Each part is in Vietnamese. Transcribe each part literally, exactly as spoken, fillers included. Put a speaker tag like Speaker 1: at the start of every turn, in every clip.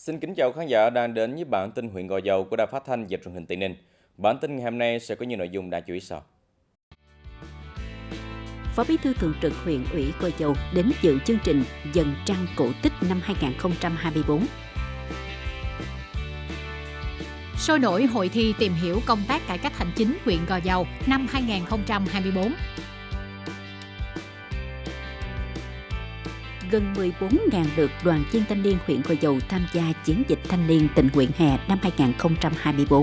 Speaker 1: Xin kính chào khán giả đang đến với bản tin huyện Gò Dầu của Đài Phát thanh và Truyền hình Tây Ninh. Bản tin ngày hôm nay sẽ có những nội dung đáng chú ý sau.
Speaker 2: Phó Bí thư Thường trực huyện ủy Gò Dầu đến dự chương trình Dần Trăng Cổ Tích năm hai nghìn không trăm hai mươi tư.
Speaker 3: Sôi nổi hội thi tìm hiểu công tác cải cách hành chính huyện Gò Dầu năm hai nghìn không trăm hai mươi tư.
Speaker 2: Gần mười bốn nghìn lượt đoàn viên thanh niên huyện Gò Dầu tham gia chiến dịch thanh niên tình nguyện hè năm hai nghìn không trăm hai mươi tư.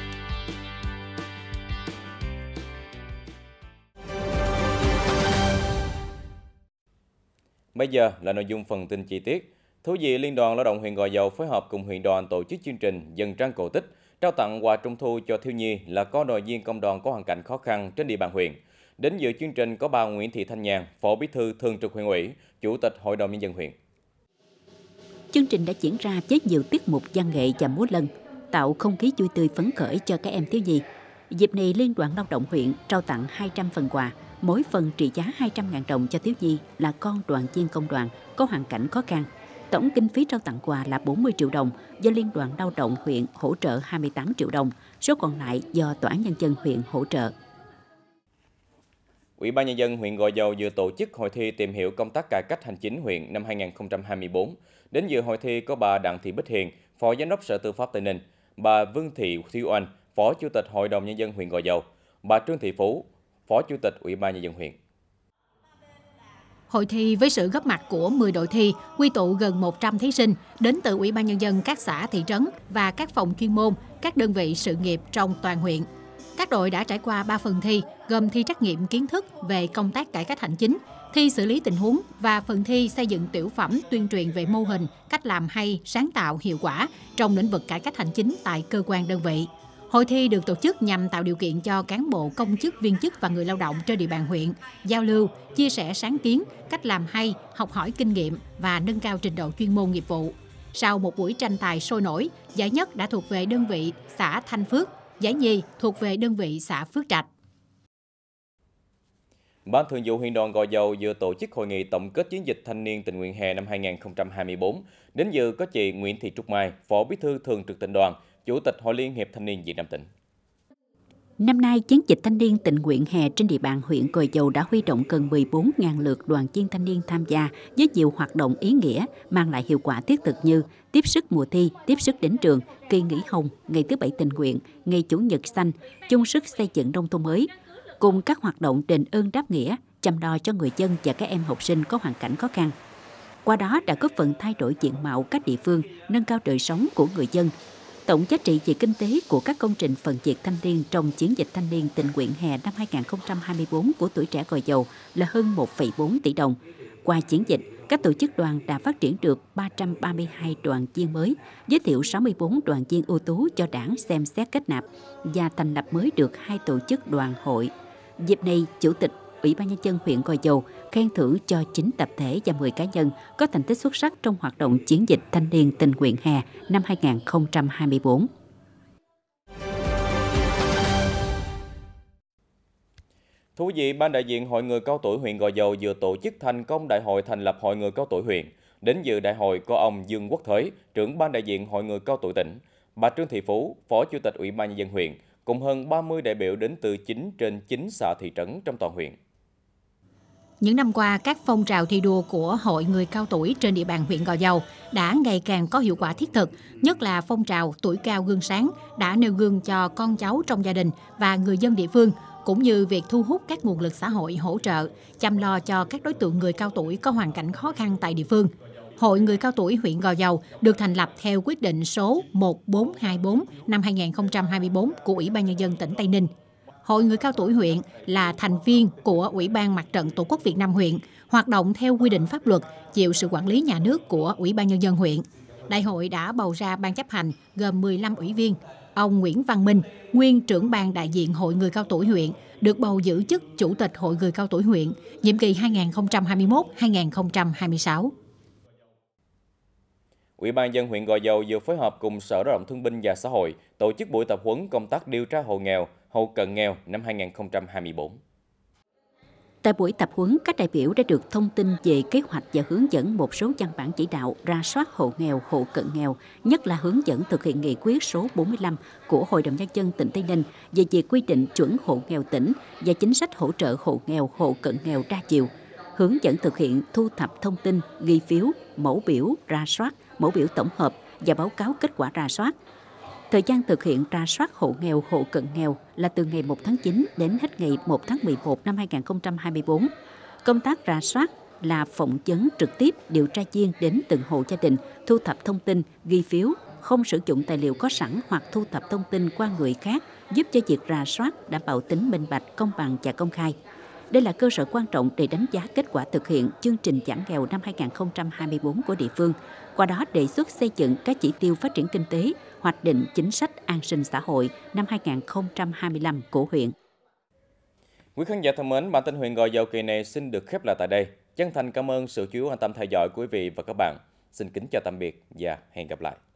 Speaker 1: Bây giờ là nội dung phần tin chi tiết. Thú vị Liên đoàn Lao động huyện Gò Dầu phối hợp cùng huyện đoàn tổ chức chương trình Dần Trăng Cổ Tích, trao tặng quà trung thu cho thiếu nhi là con đoàn viên công đoàn có hoàn cảnh khó khăn trên địa bàn huyện. Đến dự chương trình có bà Nguyễn Thị Thanh Nhàn, Phó Bí thư Thường trực huyện ủy, Chủ tịch Hội đồng Nhân dân huyện.
Speaker 2: Chương trình đã diễn ra với nhiều tiết mục văn nghệ và múa lân, tạo không khí vui tươi phấn khởi cho các em thiếu nhi. Dịp này, Liên đoàn Lao động huyện trao tặng hai trăm phần quà, mỗi phần trị giá hai trăm nghìn đồng cho thiếu nhi là con đoàn viên công đoàn có hoàn cảnh khó khăn. Tổng kinh phí trao tặng quà là bốn mươi triệu đồng, do Liên đoàn Lao động huyện hỗ trợ hai mươi tám triệu đồng, số còn lại do Tòa án Nhân dân huyện hỗ trợ.
Speaker 1: Ủy ban Nhân dân huyện Gò Dầu vừa tổ chức hội thi tìm hiểu công tác cải cách hành chính huyện năm hai nghìn không trăm hai mươi tư. Đến dự hội thi có bà Đặng Thị Bích Hiền, Phó Giám đốc Sở Tư pháp Tây Ninh, bà Vương Thị Thúy Oanh, Phó Chủ tịch Hội đồng Nhân dân huyện Gò Dầu, bà Trương Thị Phú, Phó Chủ tịch Ủy ban Nhân dân huyện.
Speaker 3: Hội thi với sự góp mặt của mười đội thi, quy tụ gần một trăm thí sinh đến từ Ủy ban Nhân dân các xã, thị trấn và các phòng chuyên môn, các đơn vị sự nghiệp trong toàn huyện. Các đội đã trải qua ba phần thi, gồm thi trắc nghiệm kiến thức về công tác cải cách hành chính, thi xử lý tình huống và phần thi xây dựng tiểu phẩm tuyên truyền về mô hình, cách làm hay, sáng tạo, hiệu quả trong lĩnh vực cải cách hành chính tại cơ quan đơn vị. Hội thi được tổ chức nhằm tạo điều kiện cho cán bộ, công chức, viên chức và người lao động trên địa bàn huyện giao lưu, chia sẻ sáng kiến, cách làm hay, học hỏi kinh nghiệm và nâng cao trình độ chuyên môn nghiệp vụ. Sau một buổi tranh tài sôi nổi, giải nhất đã thuộc về đơn vị xã Thanh Phước, giải nhì thuộc về đơn vị xã Phước Trạch.
Speaker 1: Ban Thường vụ huyện đoàn Gò Dầu vừa tổ chức hội nghị tổng kết chiến dịch thanh niên tình nguyện hè năm hai nghìn không trăm hai mươi tư. Đến dự có chị Nguyễn Thị Trúc Mai, Phó Bí thư Thường trực Tỉnh đoàn, Chủ tịch Hội Liên hiệp Thanh niên Việt Nam tỉnh.
Speaker 2: Năm nay, chiến dịch thanh niên tình nguyện hè trên địa bàn huyện Gò Dầu đã huy động gần mười bốn nghìn lượt đoàn viên thanh niên tham gia với nhiều hoạt động ý nghĩa mang lại hiệu quả thiết thực như tiếp sức mùa thi, tiếp sức đến trường, kỳ nghỉ hồng, ngày thứ bảy tình nguyện, ngày chủ nhật xanh, chung sức xây dựng nông thôn mới, cùng các hoạt động đền ơn đáp nghĩa, chăm lo cho người dân và các em học sinh có hoàn cảnh khó khăn. Qua đó đã góp phần thay đổi diện mạo các địa phương, nâng cao đời sống của người dân. Tổng giá trị về kinh tế của các công trình phần việc thanh niên trong chiến dịch thanh niên tình nguyện hè năm hai nghìn không trăm hai mươi tư của tuổi trẻ Gò Dầu là hơn một phẩy bốn tỷ đồng. Qua chiến dịch, các tổ chức đoàn đã phát triển được ba trăm ba mươi hai đoàn viên mới, giới thiệu sáu mươi tư đoàn viên ưu tú cho Đảng xem xét kết nạp và thành lập mới được hai tổ chức đoàn hội. Dịp này, Chủ tịch Ủy ban Nhân dân huyện Gò Dầu khen thưởng cho chín tập thể và mười cá nhân có thành tích xuất sắc trong hoạt động chiến dịch thanh niên tình nguyện hè năm hai nghìn không trăm hai mươi tư.
Speaker 1: Thú vị, Ban đại diện Hội người cao tuổi huyện Gò Dầu vừa tổ chức thành công đại hội thành lập Hội người cao tuổi huyện. Đến dự đại hội có ông Dương Quốc Thới, trưởng Ban đại diện Hội người cao tuổi tỉnh, bà Trương Thị Phú, Phó Chủ tịch Ủy ban Nhân dân huyện, cùng hơn ba mươi đại biểu đến từ chín trên chín xã thị trấn trong toàn huyện.
Speaker 3: Những năm qua, các phong trào thi đua của Hội người cao tuổi trên địa bàn huyện Gò Dầu đã ngày càng có hiệu quả thiết thực, nhất là phong trào tuổi cao gương sáng đã nêu gương cho con cháu trong gia đình và người dân địa phương, cũng như việc thu hút các nguồn lực xã hội hỗ trợ, chăm lo cho các đối tượng người cao tuổi có hoàn cảnh khó khăn tại địa phương. Hội người cao tuổi huyện Gò Dầu được thành lập theo quyết định số một bốn hai bốn năm hai nghìn không trăm hai mươi tư của Ủy ban Nhân dân tỉnh Tây Ninh. Hội người cao tuổi huyện là thành viên của Ủy ban Mặt trận Tổ quốc Việt Nam huyện, hoạt động theo quy định pháp luật, chịu sự quản lý nhà nước của Ủy ban Nhân dân huyện. Đại hội đã bầu ra ban chấp hành gồm mười lăm ủy viên. Ông Nguyễn Văn Minh, nguyên trưởng ban đại diện Hội người cao tuổi huyện, được bầu giữ chức Chủ tịch Hội người cao tuổi huyện, nhiệm kỳ hai nghìn không trăm hai mươi mốt đến hai nghìn không trăm hai mươi sáu.
Speaker 1: Ủy ban nhân dân huyện Gò Dầu vừa phối hợp cùng Sở Lao động Thương binh và Xã hội tổ chức buổi tập huấn công tác điều tra hộ nghèo, hộ cận nghèo năm hai nghìn không trăm hai mươi tư.
Speaker 2: Tại buổi tập huấn, các đại biểu đã được thông tin về kế hoạch và hướng dẫn một số văn bản chỉ đạo rà soát hộ nghèo, hộ cận nghèo, nhất là hướng dẫn thực hiện nghị quyết số bốn mươi lăm của Hội đồng Nhân dân tỉnh Tây Ninh về việc quy định chuẩn hộ nghèo tỉnh và chính sách hỗ trợ hộ nghèo, hộ cận nghèo đa chiều, hướng dẫn thực hiện thu thập thông tin, ghi phiếu, mẫu biểu rà soát, mẫu biểu tổng hợp và báo cáo kết quả rà soát. Thời gian thực hiện rà soát hộ nghèo, hộ cận nghèo là từ ngày một tháng chín đến hết ngày một tháng mười một năm hai nghìn không trăm hai mươi tư. Công tác rà soát là phỏng vấn trực tiếp điều tra viên đến từng hộ gia đình, thu thập thông tin, ghi phiếu, không sử dụng tài liệu có sẵn hoặc thu thập thông tin qua người khác, giúp cho việc rà soát đảm bảo tính minh bạch, công bằng và công khai. Đây là cơ sở quan trọng để đánh giá kết quả thực hiện chương trình giảm nghèo năm hai nghìn không trăm hai mươi tư của địa phương, qua đó đề xuất xây dựng các chỉ tiêu phát triển kinh tế, hoạch định chính sách an sinh xã hội năm hai nghìn không trăm hai mươi lăm của huyện.
Speaker 1: Quý khán giả thân mến, bản tin huyện Gò Dầu kỳ này xin được khép lại tại đây. Chân thành cảm ơn sự chú ý quan tâm theo dõi của quý vị và các bạn. Xin kính chào tạm biệt và hẹn gặp lại.